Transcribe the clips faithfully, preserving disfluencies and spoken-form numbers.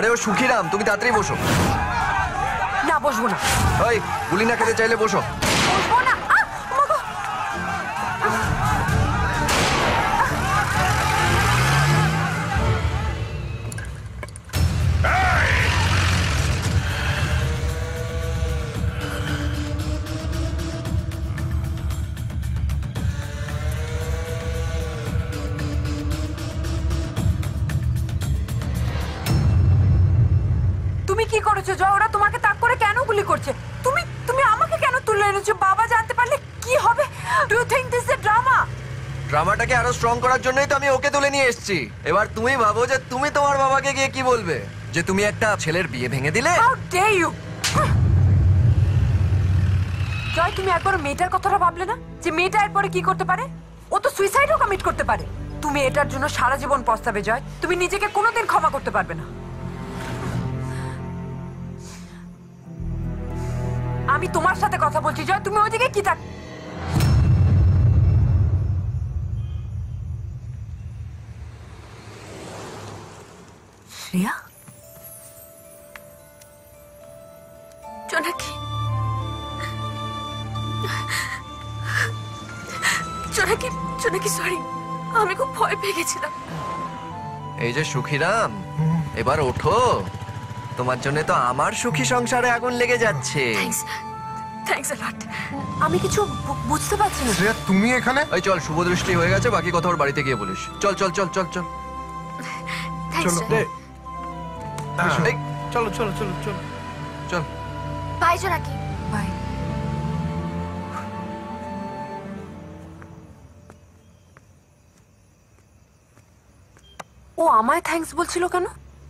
আরে ও সুখিরাম, তুমি তাড়াতাড়ি বসো। না বসবো না। ওই গুলি না খেতে চাইলে বসো। বসবো না। আহ, ওমা গো। তুমি কি করেছো জয়? ওরা তোমাকে তাক করে কেন গুলি করছে? তুমি তুমি আমাকে কেন তুলে এনেছো? বাবা জানতে পারলে কি হবে? Do you think this is a drama? ড্রামাটাকে আরো স্ট্রং করার জন্যই তো আমি ওকে তুলে নিয়ে এসেছি। এবার তুমি ভাবো যে তুমি তোমার বাবাকে গিয়ে কি বলবে, যে তুমি একটা ছেলের বিয়ে ভেঙে দিলে। How dare you! জয়, তুমি একবার মেয়েটার কথাটা ভাবলে না, যে মেয়েটা এরপরে কি করতে পারে? ও তো সুইসাইডও কমিট করতে পারে। তুমি এটার জন্য সারা জীবন পস্তাবে জয়। তুমি নিজেকে কোনোদিন ক্ষমা করতে পারবে না। আমি তোমার সাথে কথা বলছি জয়, তুমি ওইদিকে কি থাক। শ্রেয়া, জোনাকি, জোনাকি, জোনাকি সরি, আমি খুব ভয় পেয়ে গেছিলাম। এই যে সুখিরাম, এবার ওঠো। তোমার জন্য তো আমার সুখী সংসারে আগুন লেগে যাচ্ছে। Thanks, thanks a lot. আমি কিছু বু- বুঝতে পারছি না। শ্রেয়া, তুমি এখানে? এই চল, শুভ দৃষ্টি হয়ে গেছে, বাকি কথা ওর বাড়িতে গিয়ে বলিস। চল চল চল চল চল থ্যাঙ্কস। এই, চলো চলো চলো চলো চল। বাই জোনাকি। বাই। ও আমায় থ্যাঙ্কস বলছিল কেন?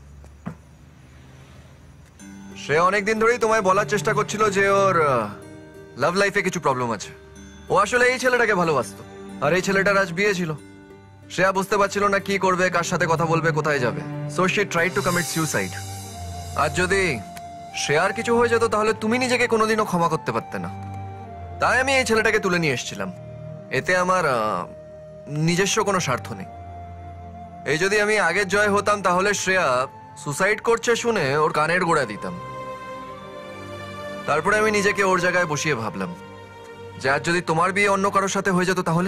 সে অনেকদিন ধরেই তোমায় বলার চেষ্টা করছিল যে ওর লাভ লাইফে কিছু প্রবলেম আছে। ও আসলে এই ছেলেটাকে ভালোবাসতো, আর এই ছেলেটার আজ বিয়ে ছিল। শ্রেয়া বুঝতে পারছিল না কি করবে, কার সাথে কথা বলবে, কোথায় যাবে। So she tried to commit suicide. আর যদি শ্রেয়ার কিছু হয়ে যেত তাহলে তুমি নিজেকে কোনোদিনও ক্ষমা করতে পারতে না। তাই আমি এই ছেলেটাকে তুলে নিয়ে এসেছিলাম। এতে আমার আহ, নিজস্ব কোনো স্বার্থ নেই। এই যদি আমি আগের জয় হতাম তাহলে শ্রেয়া সুসাইড করছে শুনে ওর কানের গোড়া দিতাম। তারপরে আমি নিজেকে ওর জায়গায় বসিয়ে ভাবলাম যে আজ যদি তোমার বিয়ে অন্য কারোর সাথে হয়ে যেত তাহলে।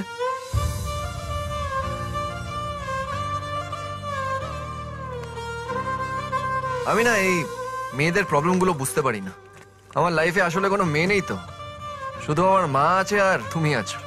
আমি না এই মেয়েদের প্রবলেমগুলো বুঝতে পারি না। আমার লাইফে আসলে কোনো মেয়ে নেই তো, শুধু আমার মা আছে আর তুমি আছো।